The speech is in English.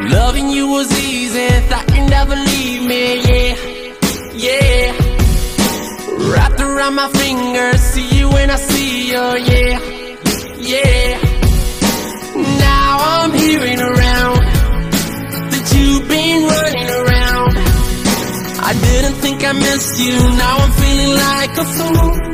Loving you was easy, thought you'd never leave me, yeah, yeah. Wrapped around my finger, see you when I see you, yeah, yeah. Now I'm hearing around that you've been running around. I didn't think I missed you, now I'm feeling like a fool.